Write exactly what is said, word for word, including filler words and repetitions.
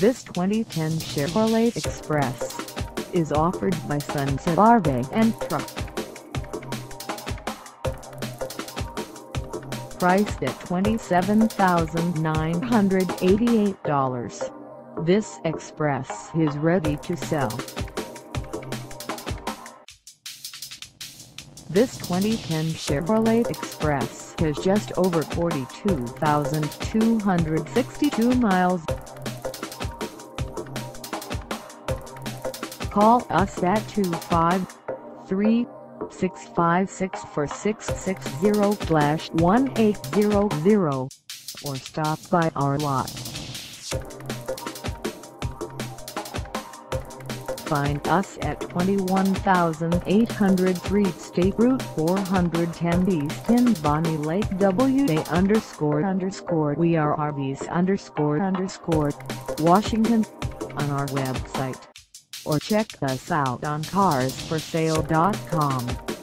This twenty ten Chevrolet Express is offered by Sunset R V and Truck. Priced at twenty-seven thousand nine hundred eighty-eight dollars, this Express is ready to sell. This twenty ten Chevrolet Express has just over forty-two thousand two hundred sixty-two miles. Call us at two five three, six five six, four six six zero slash one eight zero zero or stop by our lot. Find us at twenty-one thousand eight hundred three State Route four hundred ten East in Bonney Lake, W A underscore underscore we are R Vs underscore underscore Washington on our website, or check us out on cars for sale dot com.